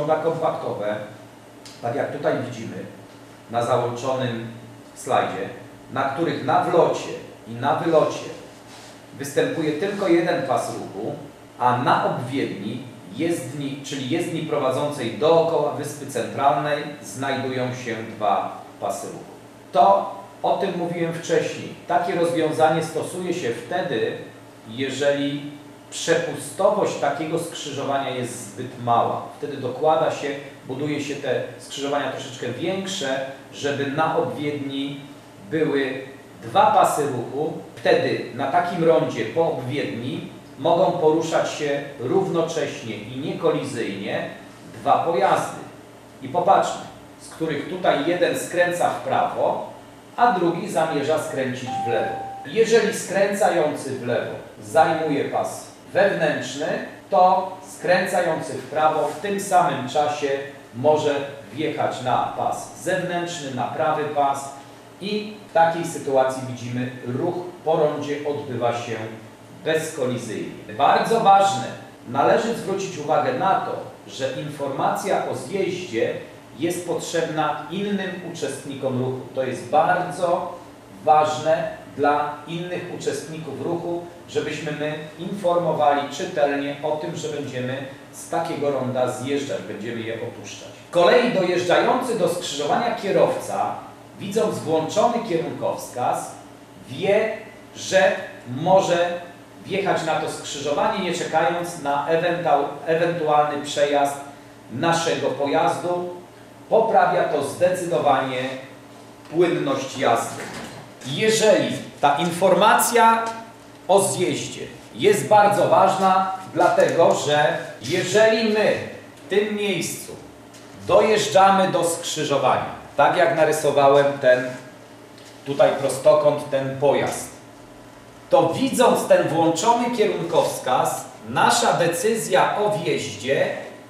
ronda kompaktowe, tak jak tutaj widzimy na załączonym slajdzie, na których na wlocie i na wylocie występuje tylko jeden pas ruchu, a na obwiedni jezdni, czyli jezdni prowadzącej dookoła Wyspy Centralnej, znajdują się dwa pasy ruchu. To o tym mówiłem wcześniej. Takie rozwiązanie stosuje się wtedy, jeżeli przepustowość takiego skrzyżowania jest zbyt mała. Wtedy dokłada się, buduje się te skrzyżowania troszeczkę większe, żeby na obwiedni były dwa pasy ruchu. Wtedy na takim rondzie po obwiedni mogą poruszać się równocześnie i niekolizyjnie dwa pojazdy. I popatrzmy, z których tutaj jeden skręca w prawo, a drugi zamierza skręcić w lewo. Jeżeli skręcający w lewo zajmuje pas wewnętrzny, to skręcający w prawo w tym samym czasie może wjechać na pas zewnętrzny, na prawy pas i w takiej sytuacji widzimy, ruch po rondzie odbywa się bezkolizyjnie. Bardzo ważne, należy zwrócić uwagę na to, że informacja o zjeździe jest potrzebna innym uczestnikom ruchu. To jest bardzo ważne dla innych uczestników ruchu, żebyśmy my informowali czytelnie o tym, że będziemy z takiego ronda zjeżdżać, będziemy je opuszczać. Z kolei dojeżdżający do skrzyżowania kierowca, widząc włączony kierunkowskaz, wie, że może wjechać na to skrzyżowanie, nie czekając na ewentualny przejazd naszego pojazdu. Poprawia to zdecydowanie płynność jazdy. Jeżeli ta informacja o zjeździe jest bardzo ważna, dlatego że jeżeli my w tym miejscu dojeżdżamy do skrzyżowania, tak jak narysowałem ten tutaj prostokąt, ten pojazd, to widząc ten włączony kierunkowskaz, nasza decyzja o wjeździe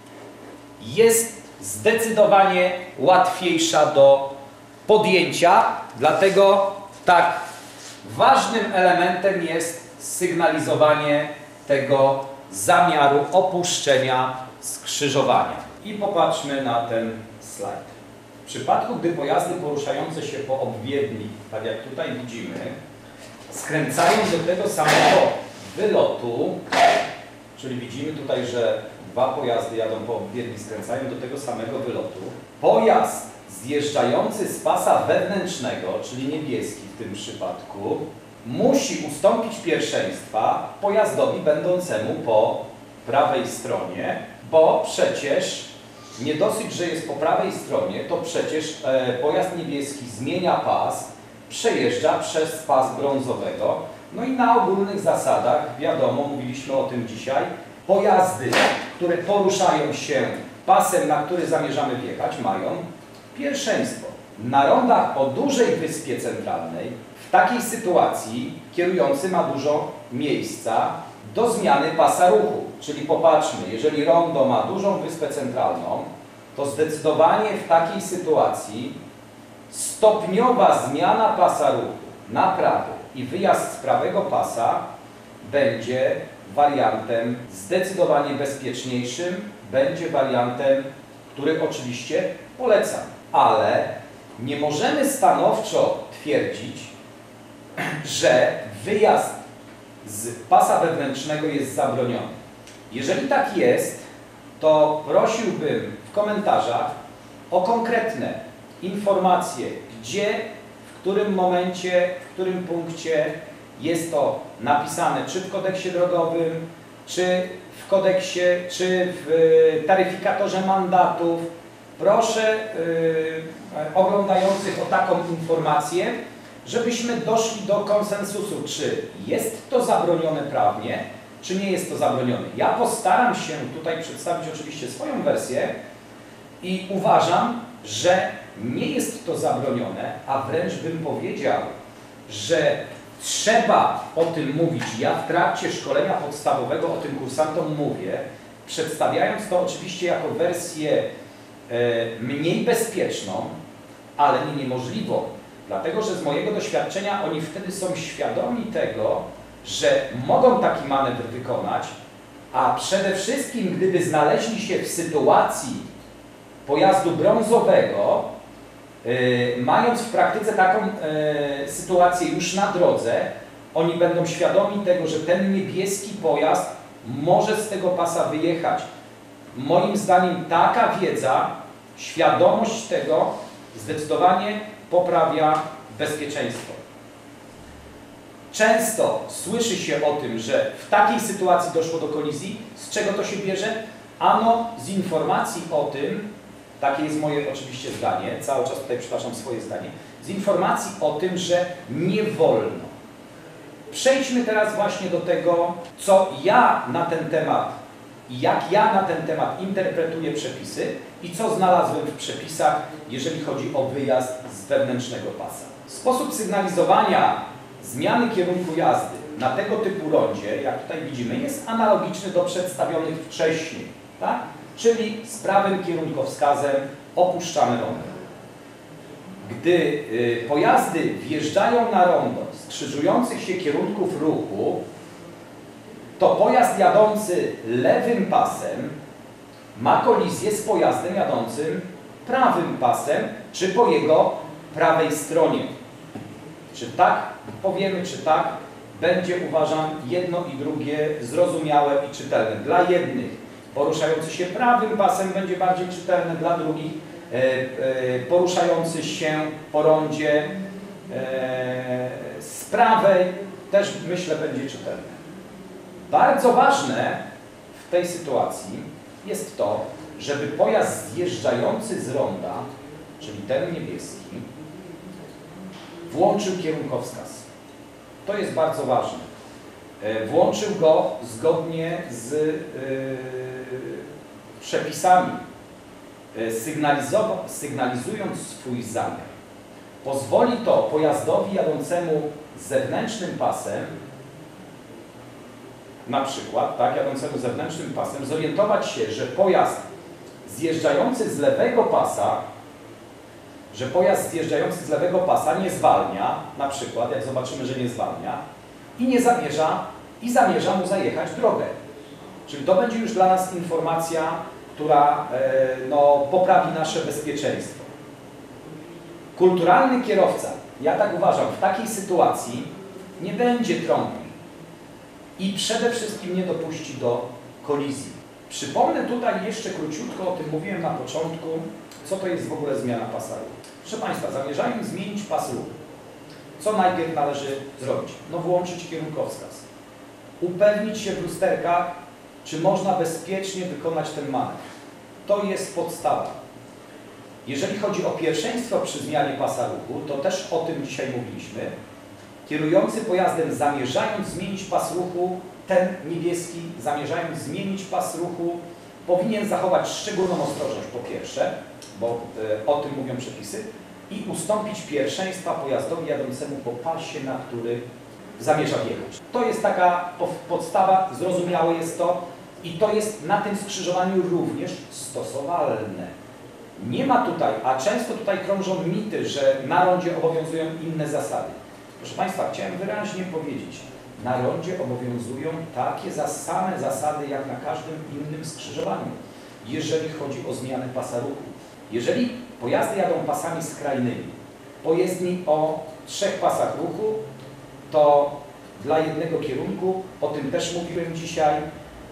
jest zdecydowanie łatwiejsza do podjęcia, dlatego tak ważnym elementem jest sygnalizowanie tego zamiaru opuszczenia skrzyżowania. I popatrzmy na ten slajd. W przypadku, gdy pojazdy poruszające się po obwiedni, tak jak tutaj widzimy, skręcają do tego samego wylotu, czyli widzimy tutaj, że dwa pojazdy jadą po obwiedni, skręcają do tego samego wylotu. Pojazd zjeżdżający z pasa wewnętrznego, czyli niebieski w tym przypadku, musi ustąpić pierwszeństwa pojazdowi będącemu po prawej stronie, bo przecież nie dosyć, że jest po prawej stronie, to przecież pojazd niebieski zmienia pas, przejeżdża przez pas brązowego. No i na ogólnych zasadach, wiadomo, mówiliśmy o tym dzisiaj, pojazdy, które poruszają się pasem, na który zamierzamy wjechać, mają pierwszeństwo. Na rondach o dużej wyspie centralnej, w takiej sytuacji kierujący ma dużo miejsca do zmiany pasa ruchu. Czyli popatrzmy, jeżeli rondo ma dużą wyspę centralną, to zdecydowanie w takiej sytuacji stopniowa zmiana pasa ruchu na prawo i wyjazd z prawego pasa będzie wariantem zdecydowanie bezpieczniejszym, będzie wariantem, który oczywiście polecam. Ale nie możemy stanowczo twierdzić, że wyjazd z pasa wewnętrznego jest zabroniony. Jeżeli tak jest, to prosiłbym w komentarzach o konkretne informacje, gdzie, w którym momencie, w którym punkcie jest to napisane, czy w kodeksie drogowym, czy w kodeksie, czy w taryfikatorze mandatów. Proszę oglądających o taką informację, żebyśmy doszli do konsensusu, czy jest to zabronione prawnie, czy nie jest to zabronione. Ja postaram się tutaj przedstawić oczywiście swoją wersję i uważam, że nie jest to zabronione, a wręcz bym powiedział, że trzeba o tym mówić. Ja w trakcie szkolenia podstawowego o tym kursantom mówię, przedstawiając to oczywiście jako wersję mniej bezpieczną, ale nie niemożliwą. Dlatego, że z mojego doświadczenia oni wtedy są świadomi tego, że mogą taki manewr wykonać, a przede wszystkim gdyby znaleźli się w sytuacji, pojazdu brązowego, mając w praktyce taką sytuację już na drodze, oni będą świadomi tego, że ten niebieski pojazd może z tego pasa wyjechać. Moim zdaniem taka wiedza, świadomość tego zdecydowanie poprawia bezpieczeństwo. Często słyszy się o tym, że w takiej sytuacji doszło do kolizji. Z czego to się bierze? Ano z informacji o tym, takie jest moje oczywiście zdanie, cały czas tutaj przytaczam swoje zdanie, z informacji o tym, że nie wolno. Przejdźmy teraz właśnie do tego, co ja na ten temat i jak ja na ten temat interpretuję przepisy i co znalazłem w przepisach, jeżeli chodzi o wyjazd z wewnętrznego pasa. Sposób sygnalizowania zmiany kierunku jazdy na tego typu rondzie, jak tutaj widzimy, jest analogiczny do przedstawionych wcześniej, tak? Czyli z prawym kierunkowskazem opuszczamy rondo. Gdy pojazdy wjeżdżają na rondo z krzyżujących się kierunków ruchu, to pojazd jadący lewym pasem ma kolizję z pojazdem jadącym prawym pasem, czy po jego prawej stronie. Czy tak powiemy, czy tak, będzie, uważam, jedno i drugie zrozumiałe i czytelne. Dla jednych poruszający się prawym pasem będzie bardziej czytelne, dla drugich poruszający się po rondzie z prawej też, myślę, będzie czytelne. Bardzo ważne w tej sytuacji jest to, żeby pojazd zjeżdżający z ronda, czyli ten niebieski, włączył kierunkowskaz. To jest bardzo ważne. Włączył go zgodnie z przepisami, sygnalizując swój zamiar. Pozwoli to pojazdowi jadącemu zewnętrznym pasem, na przykład, tak, jadącemu zewnętrznym pasem, zorientować się, że pojazd zjeżdżający z lewego pasa, nie zwalnia, na przykład, jak zobaczymy, że nie zwalnia, i zamierza mu zajechać drogę. Czyli to będzie już dla nas informacja, która poprawi nasze bezpieczeństwo. Kulturalny kierowca, ja tak uważam, w takiej sytuacji nie będzie trąbił i przede wszystkim nie dopuści do kolizji. Przypomnę tutaj jeszcze króciutko, o tym mówiłem na początku, co to jest w ogóle zmiana pasa ruchu. Proszę Państwa, zamierzając zmienić pas ruchu, co najpierw należy zrobić? No włączyć kierunkowskaz. Upewnić się w lusterkach, czy można bezpiecznie wykonać ten manewr. To jest podstawa. Jeżeli chodzi o pierwszeństwo przy zmianie pasa ruchu, to też o tym dzisiaj mówiliśmy. Kierujący pojazdem, zamierzając zmienić pas ruchu, ten niebieski, zamierzając zmienić pas ruchu, powinien zachować szczególną ostrożność, po pierwsze, bo o tym mówią przepisy, i ustąpić pierwszeństwa pojazdowi jadącemu po pasie, na który zamierza wjechać. To jest taka podstawa, zrozumiałe jest to i to jest na tym skrzyżowaniu również stosowalne. Nie ma tutaj, a często tutaj krążą mity, że na rondzie obowiązują inne zasady. Proszę Państwa, chciałem wyraźnie powiedzieć, na rondzie obowiązują takie same zasady, jak na każdym innym skrzyżowaniu, jeżeli chodzi o zmianę pasa ruchu. Jeżeli pojazdy jadą pasami skrajnymi, po jezdni o 3 pasach ruchu, to dla jednego kierunku, o tym też mówiłem dzisiaj,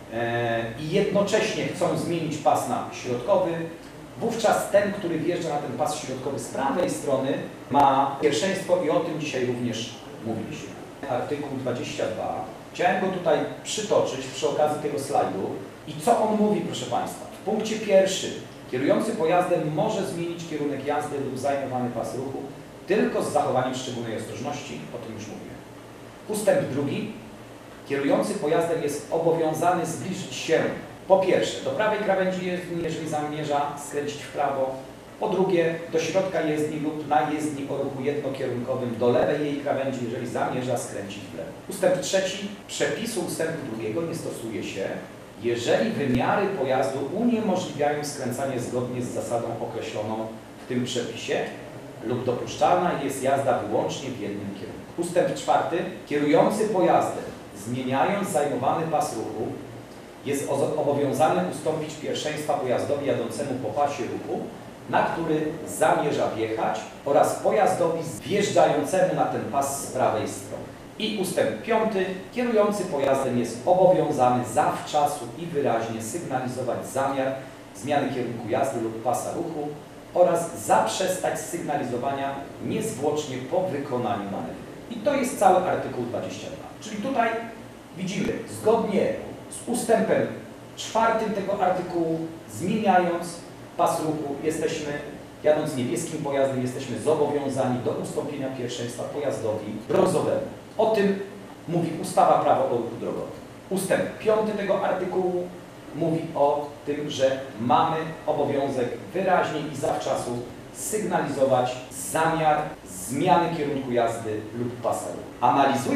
i jednocześnie chcą zmienić pas na środkowy, wówczas ten, który wjeżdża na ten pas środkowy z prawej strony, ma pierwszeństwo i o tym dzisiaj również mówiliśmy. Artykuł 22. Chciałem go tutaj przytoczyć przy okazji tego slajdu. I co on mówi, proszę Państwa? W punkcie 1. Kierujący pojazdem może zmienić kierunek jazdy lub zajmowany pas ruchu tylko z zachowaniem szczególnej ostrożności. O tym już mówiłem. Ustęp 2. Kierujący pojazdem jest obowiązany zbliżyć się po pierwsze do prawej krawędzi jezdni, jeżeli zamierza skręcić w prawo. Po drugie, do środka jezdni lub na jezdni o ruchu jednokierunkowym do lewej jej krawędzi, jeżeli zamierza skręcić w lewo. Ustęp 3. Przepisu ustępu 2 nie stosuje się, jeżeli wymiary pojazdu uniemożliwiają skręcanie zgodnie z zasadą określoną w tym przepisie lub dopuszczalna jest jazda wyłącznie w jednym kierunku. Ustęp 4. Kierujący pojazdem, zmieniając zajmowany pas ruchu, jest obowiązany ustąpić pierwszeństwa pojazdowi jadącemu po pasie ruchu, na który zamierza wjechać, oraz pojazdowi wjeżdżającemu na ten pas z prawej strony. I ustęp 5. Kierujący pojazdem jest obowiązany zawczasu i wyraźnie sygnalizować zamiar zmiany kierunku jazdy lub pasa ruchu oraz zaprzestać sygnalizowania niezwłocznie po wykonaniu manewru. I to jest cały artykuł 22. Czyli tutaj widzimy, zgodnie z ustępem 4 tego artykułu, zmieniając pas ruchu, jadąc niebieskim pojazdem, jesteśmy zobowiązani do ustąpienia pierwszeństwa pojazdowi brązowemu. O tym mówi ustawa Prawo o ruchu drogowym. Ustęp 5 tego artykułu mówi o tym, że mamy obowiązek wyraźnie i zawczasu sygnalizować zamiar zmiany kierunku jazdy lub pasa ruchu.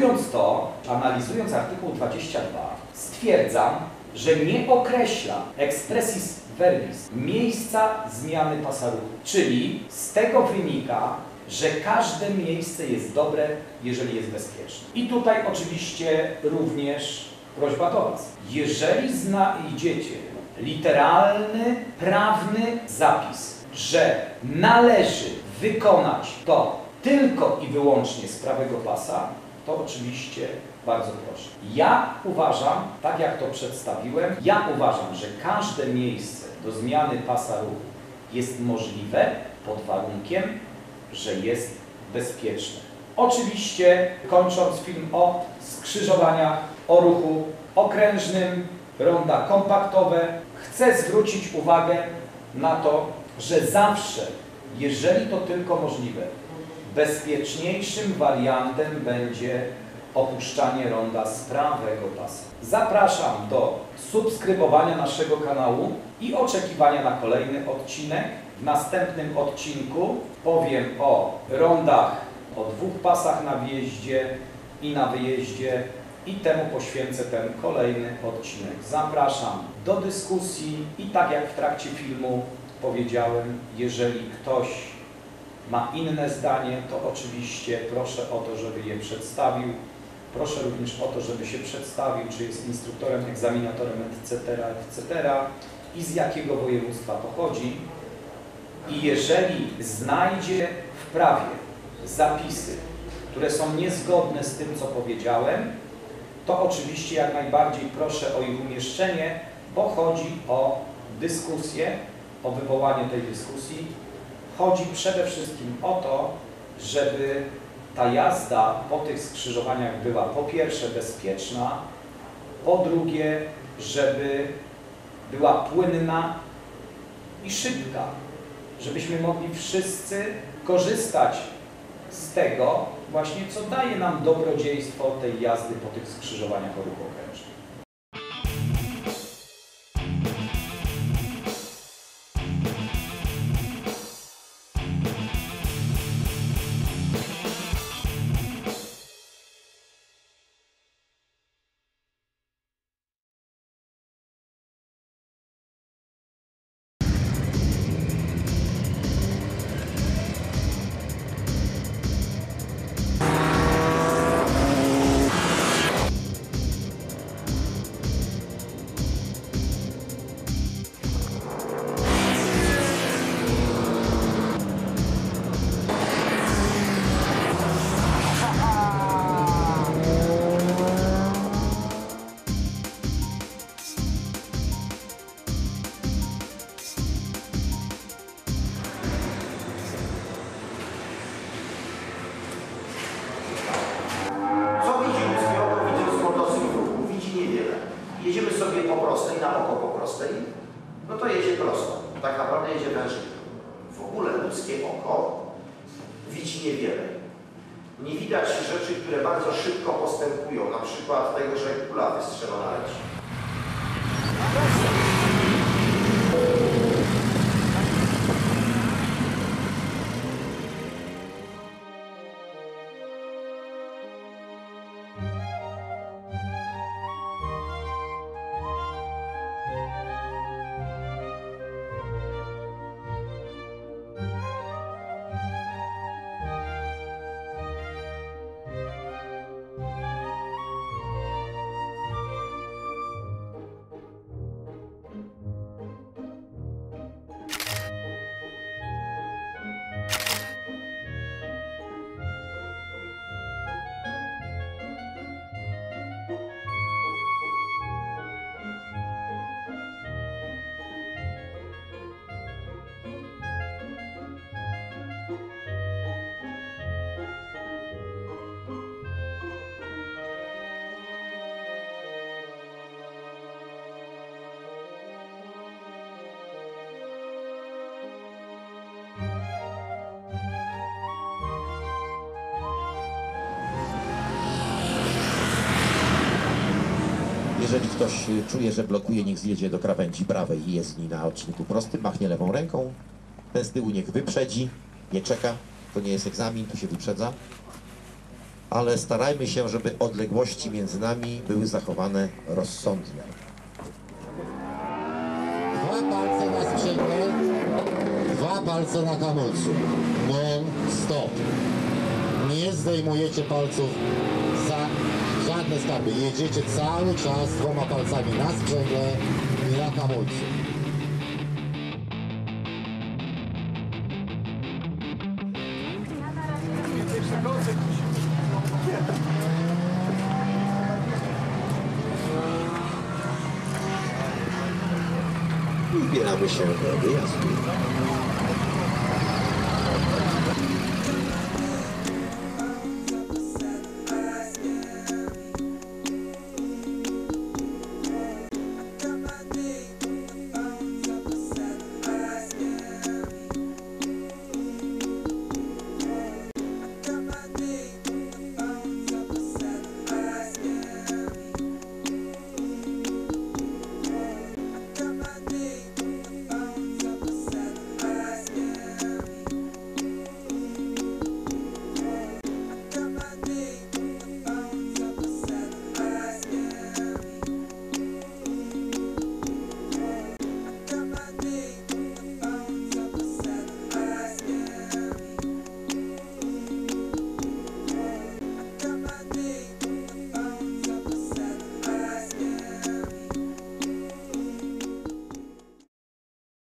Analizując artykuł 22, stwierdzam, że nie określa expressis verbis miejsca zmiany pasa ruchu. Czyli z tego wynika, że każde miejsce jest dobre, jeżeli jest bezpieczne. I tutaj oczywiście również prośba do Was. Jeżeli znajdziecie literalny, prawny zapis, że należy wykonać to tylko i wyłącznie z prawego pasa, to oczywiście bardzo proszę. Ja uważam, tak jak to przedstawiłem, że każde miejsce do zmiany pasa ruchu jest możliwe pod warunkiem, że jest bezpieczne. Oczywiście, kończąc film o skrzyżowaniach, o ruchu okrężnym, ronda kompaktowe, chcę zwrócić uwagę na to, że zawsze, jeżeli to tylko możliwe, bezpieczniejszym wariantem będzie opuszczanie ronda z prawego pasa. Zapraszam do subskrybowania naszego kanału i oczekiwania na kolejny odcinek. W następnym odcinku powiem o rondach, o 2 pasach na wjeździe i na wyjeździe i temu poświęcę ten kolejny odcinek. Zapraszam do dyskusji i tak jak w trakcie filmu powiedziałem, jeżeli ktoś ma inne zdanie, to oczywiście proszę o to, żeby je przedstawił. Proszę również o to, żeby się przedstawił, czy jest instruktorem, egzaminatorem, etc. i z jakiego województwa pochodzi. I jeżeli znajdzie w prawie zapisy, które są niezgodne z tym, co powiedziałem, to oczywiście jak najbardziej proszę o ich umieszczenie, bo chodzi o dyskusję, o wywołanie tej dyskusji. Chodzi przede wszystkim o to, żeby ta jazda po tych skrzyżowaniach była po pierwsze bezpieczna, po drugie, żeby była płynna i szybka, żebyśmy mogli wszyscy korzystać z tego właśnie, co daje nam dobrodziejstwo tej jazdy po tych skrzyżowaniach o ruchu okrężnym. Jedziemy sobie po prostej, na oko po prostej, no to jedzie prosto. Tak naprawdę jedzie wężykiem. W ogóle ludzkie oko widzi niewiele. Nie widać rzeczy, które bardzo szybko postępują, na przykład tego, że kula wystrzelona leci. Jeżeli ktoś czuje, że blokuje, niech zjedzie do krawędzi prawej i jezdni na odcinku prostym, machnie lewą ręką. Ten z tyłu niech wyprzedzi, nie czeka, to nie jest egzamin, tu się wyprzedza. Ale starajmy się, żeby odległości między nami były zachowane rozsądnie. 2 palce na sprzęgle, 2 palce na hamulcu. Non-stop. Nie zdejmujecie palców za żadne skarby. Jedziecie cały czas 2 palcami na sprzęgle i na hamulcu. I zbieramy się do wyjazdu.